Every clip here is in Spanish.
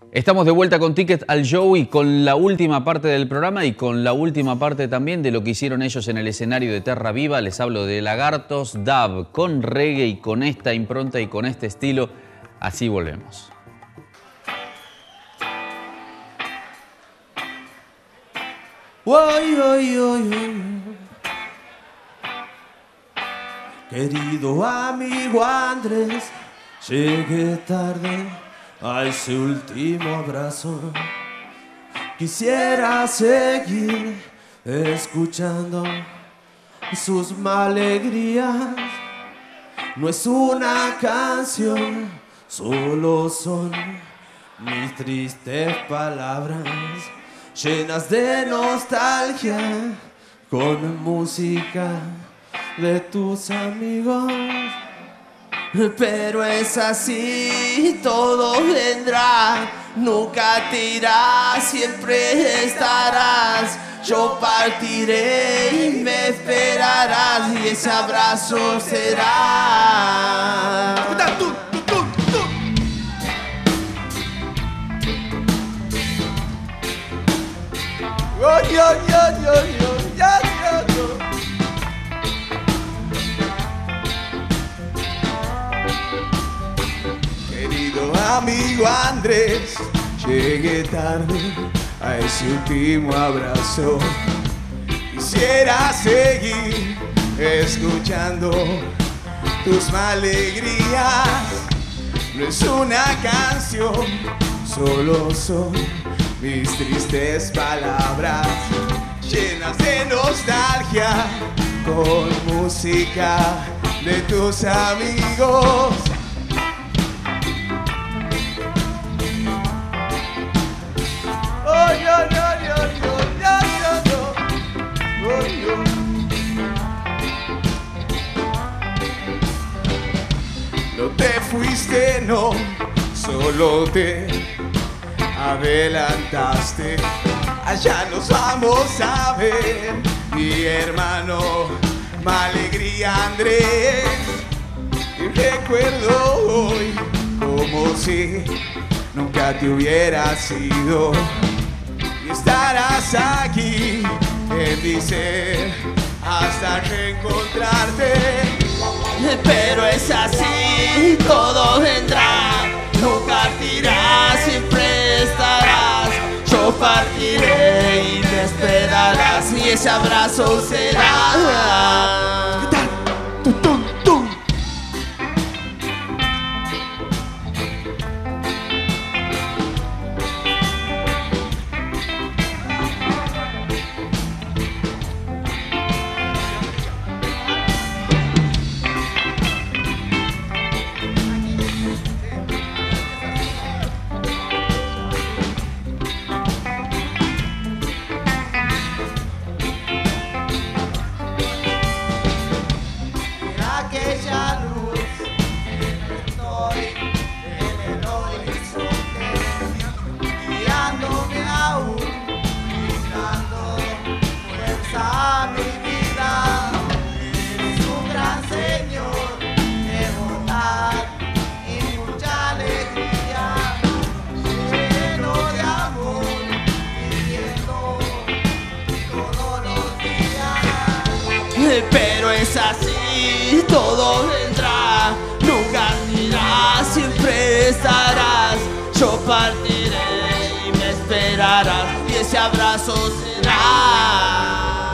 Estamos de vuelta con Ticket al Show y con la última parte del programa y con la última parte también de lo que hicieron ellos en el escenario de Terra Viva. Les hablo de Lagartos Dub, con reggae y con esta impronta y con este estilo. Así volvemos. Oy, oy, oy, oy. Querido amigo Andrés, llegué tarde a ese último abrazo. Quisiera seguir escuchando sus alegrías. No es una canción, solo son mis tristes palabras llenas de nostalgia con música de tus amigos. Pero es así, todo vendrá, nunca te irás, siempre estarás. Yo partiré y me esperarás y ese abrazo será. Querido amigo Andrés, llegué tarde a ese último abrazo. Quisiera seguir escuchando tus alegrías. No es una canción, solo son mis tristes palabras llenas de nostalgia con música de tus amigos. No te fuiste, no, solo te adelantaste. Allá nos vamos a ver, mi hermano, mi alegría Andrés. Y recuerdo hoy como si nunca te hubieras ido. Y estarás aquí, en mi ser, hasta reencontrarte. Pero es así, todo vendrá, nunca te irás, siempre estarás. Yo partiré y me esperarás y ese abrazo será. Pero es así, todo vendrá, nunca te irás, siempre estarás. Yo partiré y me esperarás y ese abrazo será.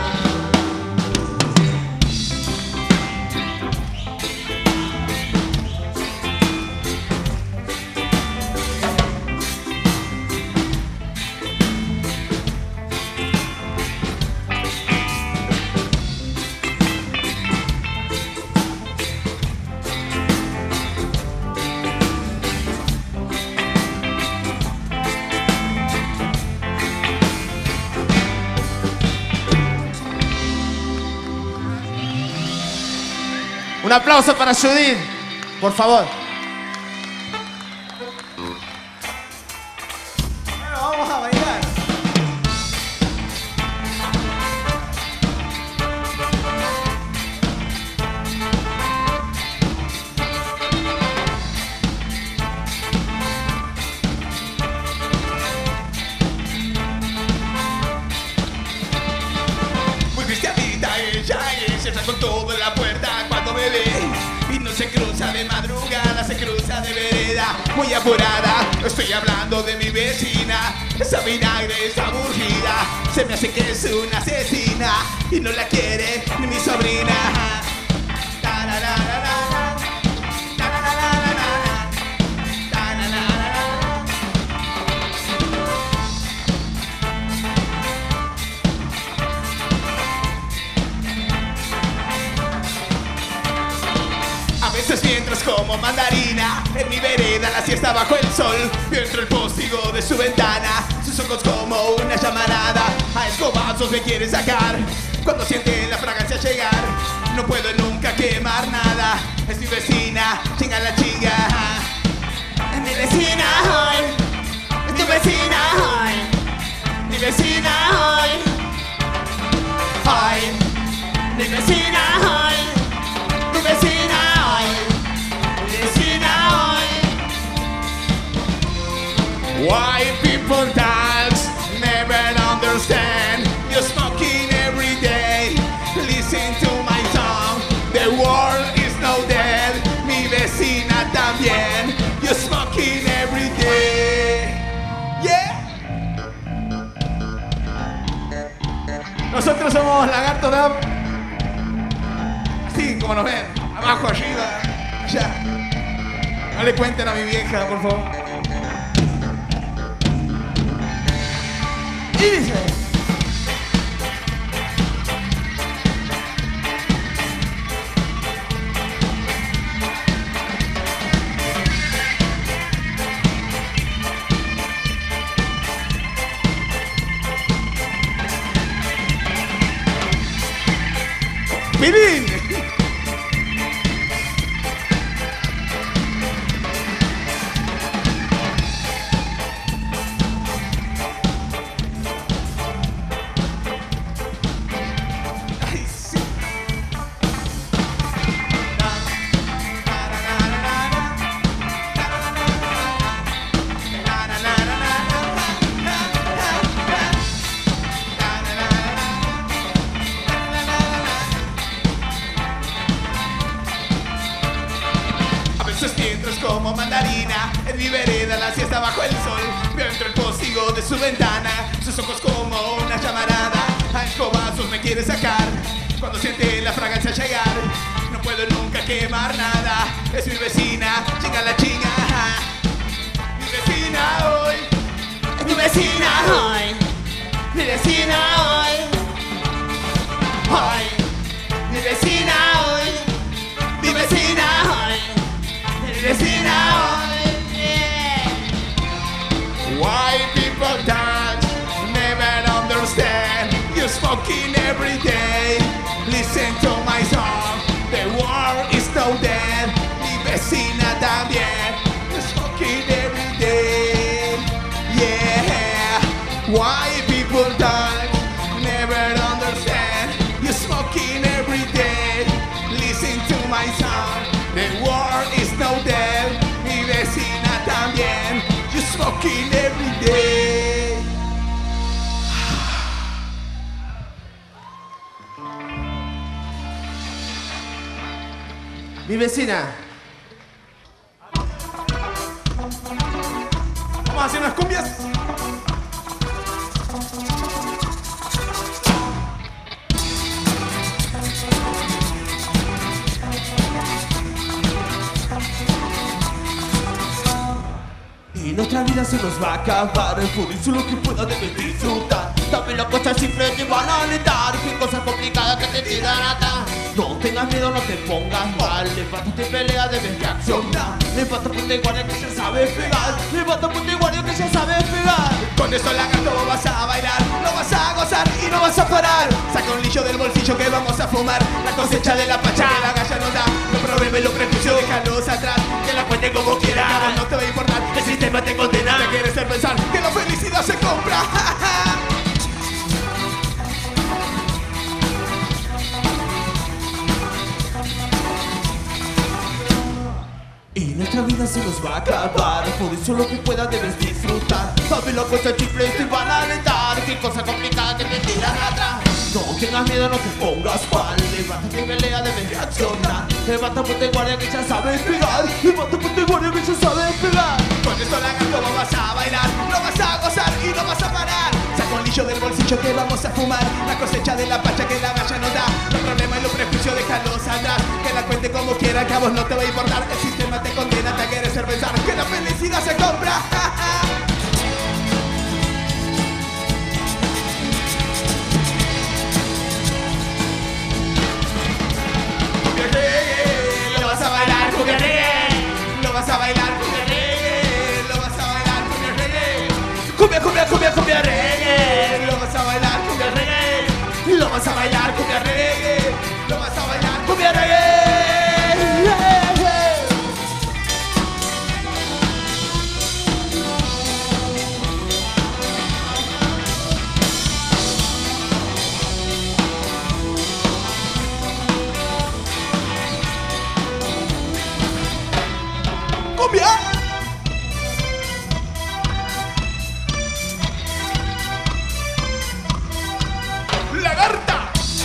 Un aplauso para Judith, por favor. Bueno, vamos a bailar. de madrugada se cruza de vereda, muy apurada. Estoy hablando de mi vecina, esa vinagre es aburrida. Se me hace que es una asesina y no la quiere ni mi sobrina. Mientras como mandarina en mi vereda la siesta bajo el sol, yo entro el postigo de su ventana, sus ojos como una llamarada, a escobazos me quiere sacar. Cuando siente la fragancia llegar, no puedo nunca quemar nada. Es mi vecina, chinga la chinga. Es mi vecina hoy, es tu vecina hoy, mi vecina hoy, hoy, mi vecina hoy, tu vecina hoy. Why people dance, never understand. You're smoking every day, listen to my song. The world is no dead, mi vecina también. You're smoking every day. Yeah. Nosotros somos Lagarto Dab. Así como nos ven, abajo, arriba, allá. No le cuenten a mi vieja, por favor. Y dice: ¡Pilín! Como mandarina, en mi vereda la siesta bajo el sol. Veo entre el postigo de su ventana, sus ojos como una llamarada, a escobazos me quiere sacar. Cuando siente la fragancia llegar, no puedo nunca quemar nada. Es mi vecina, chinga la chinga. Mi vecina hoy, es mi vecina hoy, mi vecina hoy, hoy, mi vecina hoy, mi vecina hoy. Vecina hoy, yeah. Why people dance, never understand. You're smoking every day, listen to my song. The world is no dead, mi vecina también. You're smoking every day, yeah. Why people dance, never understand. You're smoking every day, listen to my song. The world is no dead, mi vecina también. You're smoking every day. Mi vecina. Vamos a hacer unas cumbias. Y nuestra vida se nos va a acabar, por eso lo que pueda debes disfrutar. También las cosas simples te van a alentar, que cosas complicadas que te tiran atrás. No tengas miedo, no te pongas mal, levántate y pelea, debes reaccionar. Levanta punta y guardia que ya sabes pegar, levanta punta y guardia que ya sabes pegar. Con eso lagarto vas a bailar, lo vas a gozar y no vas a parar. Saca un lillo del bolsillo que vamos a fumar, la cosecha de la pacha que la galla nos da. Los problemas y los prejuicios déjalos atrás, que la cuente como quieras, a vos no te va a importar, el sistema te condena. Te quieres hacer pensar que la felicidad se compra. Y nuestra vida se nos va a acabar, por eso lo que pueda debes disfrutar. Sabes las cosas simples te van a alentar, que cosas complicadas que te tiran atrás. No tengas miedo, no te pongas mal. Levántate y pelea, debes reaccionar. Levanta, ponte guardia que ya sabes pegar. Levanta, ponte guardia que ya sabes pegar. Con esto lagarto no vas a bailar, no vas a gozar y no vas a parar. Saca un lillo del bolsillo que vamos a fumar. La cosecha de la pacha que la galla nos da. Los problemas y los prejuicios déjalos atrás. Que la cuente como quiera, que a vos no te va a importar. El sistema te condena, te quiere hacer pensar que la felicidad se compra. Lo vas a bailar, cumbia reggae. Lo vas a bailar, cumbia reggae. Lo vas a bailar, cumbia reggae. Cumbia, cumbia, cumbia, cumbia reggae. Lo vas a bailar, cumbia reggae. Lo vas a bailar, cumbia reggae. Lo vas a bailar, cumbia reggae. ¡Cumbia! ¡Lagarta!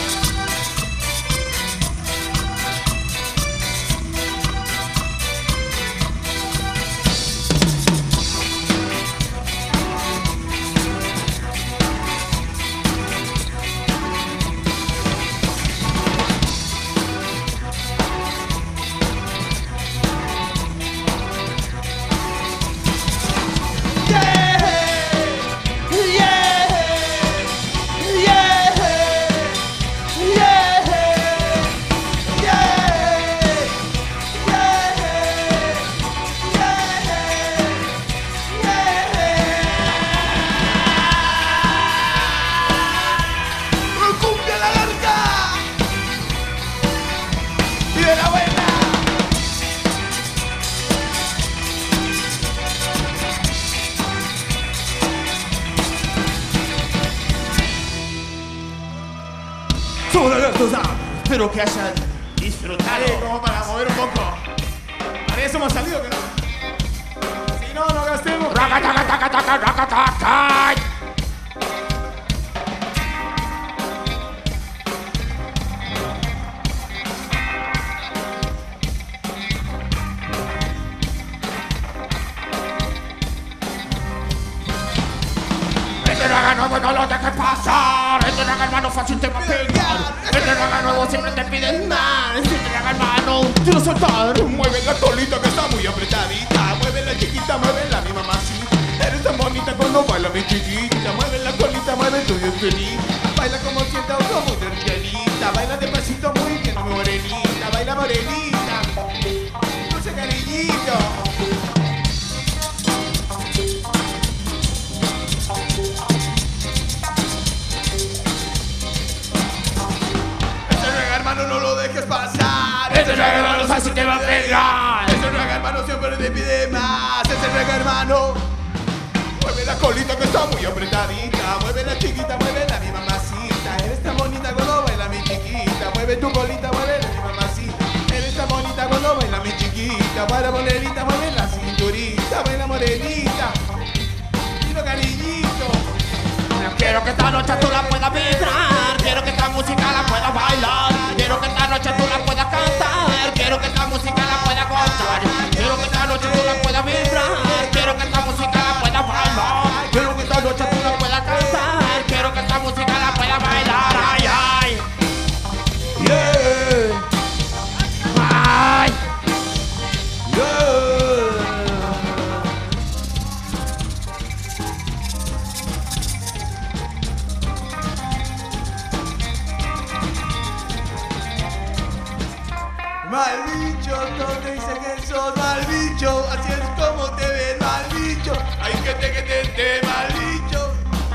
Somos lagartos, espero que hayan disfrutado. Como para mover un poco. Para eso hemos salido, que no. Si no, no gastemos. Este raga nuevo no lo dejes pasar. Este raga hermano fácil te va a pegar. Este raga nuevo siempre te piden más. Este raga hermano quiero soltar. Mueve la colita que está muy apretadita. Mueve la chiquita, mueve la mi mamacita. Eres tan bonita cuando baila mi chiquita. Mueve la colita, mueve tu feliz. Baila como sienta o como tercianita. Baila despacito muy bien, morenita. Baila morenita. No sé cariñito. Hermano, no lo dejes pasar. Ese raga hermano fácil te va a pegar. Ese raga hermano siempre te pide más. Ese raga hermano mueve la colita que está muy apretadita. Mueve la chiquita, mueve la mi mamacita. Eres tan bonita cuando baila mi chiquita. Mueve tu colita, mueve la mi mamacita. Eres tan bonita cuando baila mi chiquita. Baila morenita, mueve la cinturita. Baila morenita. Dilo cariñito. Quiero que esta noche tú la puedas vibrar. Quiero que esta música la puedas bailar. Quiero que esta noche tú la puedas cantar. Quiero que esta música la puedas gozar. Quiero que esta noche tú la puedas vibrar. Quiero que esta música la puedas bailar. Quiero que esta noche tú la puedas cantar. Quiero que esta música la puedas bailar. Ay, ay. Yeah. Ay. Yeah. Mal bicho, todos te dicen que sos mal bicho. Así es como te ven, mal bicho. Hay gente que te mal bicho.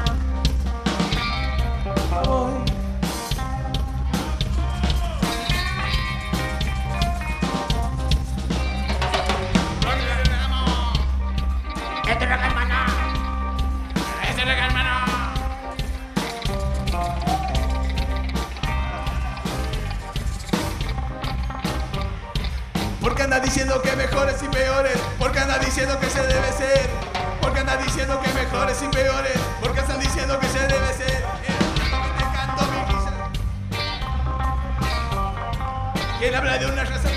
Ay. Este raga hermano. Este raga hermano. Porque anda diciendo que mejores y peores. Porque anda diciendo que se debe ser. Porque anda diciendo que mejores y peores. Porque están diciendo que se debe ser. Te canto mi ¿Quién habla de una raza?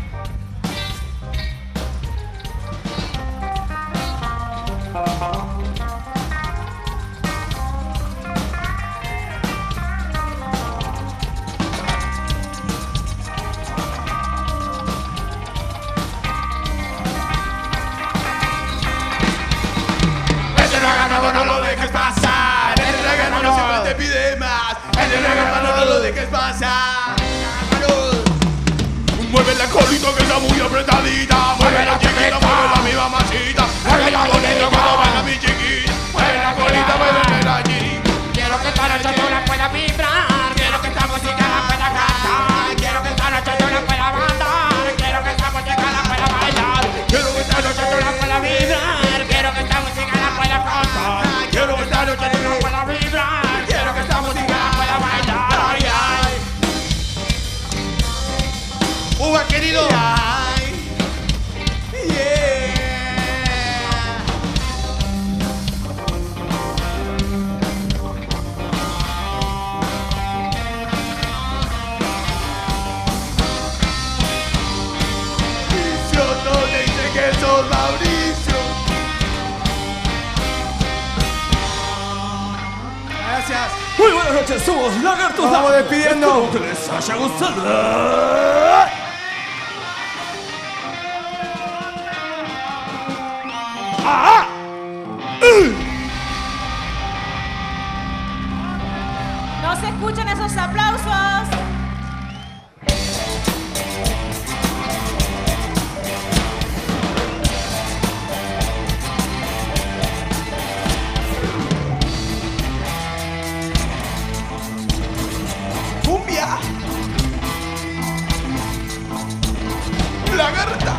No lo dejes pasar. El reggaetón siempre te pide más. El reggaetón no lo dejes pasar. Mueve la colita que está muy apretadita. Mueve la chiquita, mueve la mi mamacita. Mueve la colita cuando baila mi chiquita. Mueve la colita, mueve la chiquita. Quiero que esta noche tú la puedas vibrar. Quiero que esta música la pueda cantar. Quiero que esta noche tú la puedas cantar. Quiero que esta música la pueda bailar. Quiero que esta noche tú la puedas vibrar. Quiero que esta música la pueda cantar. Quiero que esta noche tú la puedas vibrar. Quiero que esta música la pueda bailar. Ay, ay. Uva, querido. Ay, yeah. Mauricio, no te dice que sos Mauricio. Gracias. Muy buenas noches, somos Lagartos. Nos vamos despidiendo. Espero que les haya gustado. No se escuchan esos aplausos. Cumbia. Lagarta.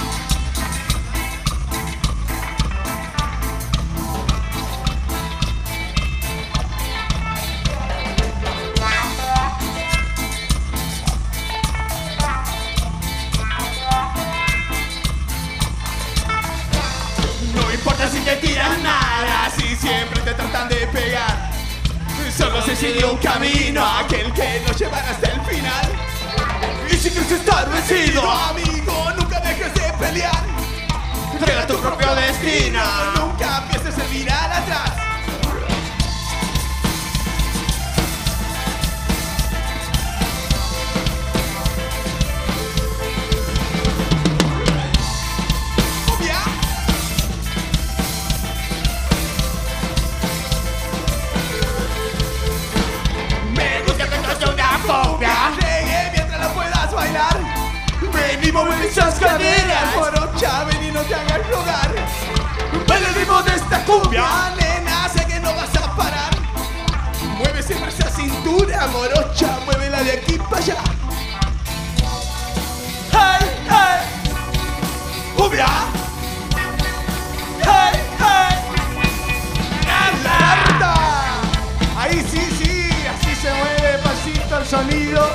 No importa si te tiran nada, si siempre te tratan de pegar. Solo se sigue un camino, aquel que nos llevará hasta el final. Y si quieres estar vencido, amigo, nunca dejes de pelear. Crea tu propio destino, nunca empieces a mirar atrás. Cumbia. Me gusta que esto sea una cumbia. Reggae mientras la puedas bailar. Ven y mueve esas caderas. Morocha, ven y no te hagas rogar. Baila el ritmo de esta cumbia. Nena, sé que no vas a parar. Mueve siempre esa cintura, morocha. Muévela de aquí para allá. ¡Hey, hey! ¡Cumbia! ¡Hey, hey! ¡Lagarta! Ahí sí, sí, así se mueve pasito el sonido.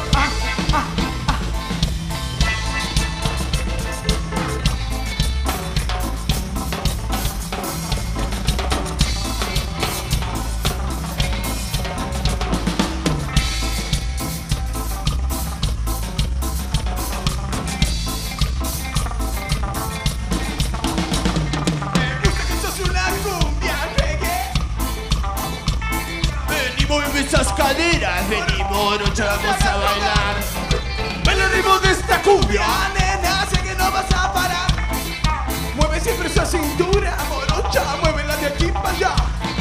Me gusta que sos una cumbia reggae. Ven y mueve esas caderas, ven y morocha, vamos a bailar. Baila el ritmo de esta cumbia, nena, sé que no vas a parar. Mueve siempre esa cintura, morocha, muévela de aquí para allá.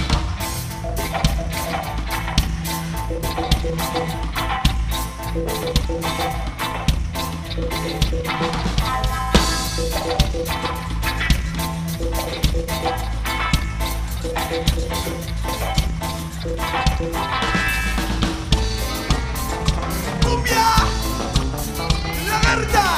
¡Cumbia! ¡Lagarta!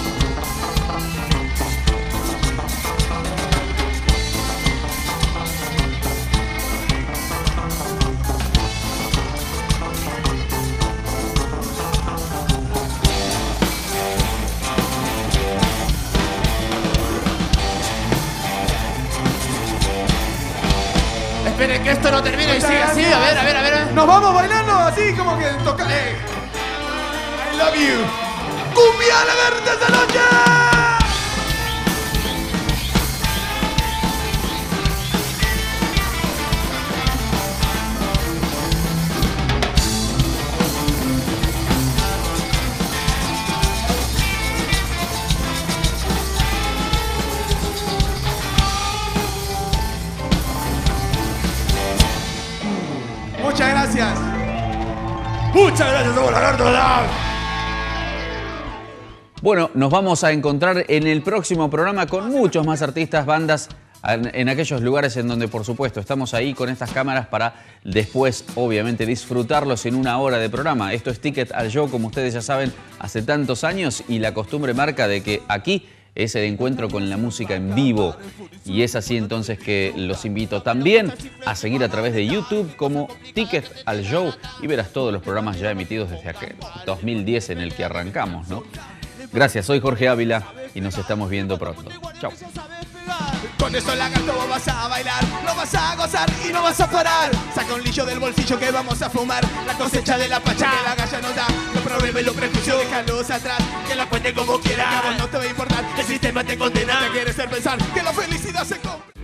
Esperen que esto no termine y sigue así. A ver, a ver, a ver. Nos vamos bailando así como que toca. I love you. ¡Cumbia Lagarto esta noche! Muchas gracias. Muchas gracias, somos Lagarto Dab. Bueno, nos vamos a encontrar en el próximo programa con muchos más artistas, bandas, en aquellos lugares en donde, por supuesto, estamos ahí con estas cámaras para después, obviamente, disfrutarlos en una hora de programa. Esto es Ticket al Show, como ustedes ya saben, hace tantos años, y la costumbre marca de que aquí es el encuentro con la música en vivo. Y es así entonces que los invito también a seguir a través de YouTube como Ticket al Show y verás todos los programas ya emitidos desde aquel 2010 en el que arrancamos, ¿no? Gracias, soy Jorge Ávila y nos estamos viendo pronto. Chao. Con eso Lagarto vos vas a bailar, lo vas a gozar y no vas a parar. Saca un lillo del bolsillo que vamos a fumar. La cosecha de la pacha que la galla nos da. Los problemas y los prejuicios, déjalos atrás. Que la cuente como quiera, que a vos no te va a importar. El sistema te condena, te quieres hacer pensar que la felicidad se compra.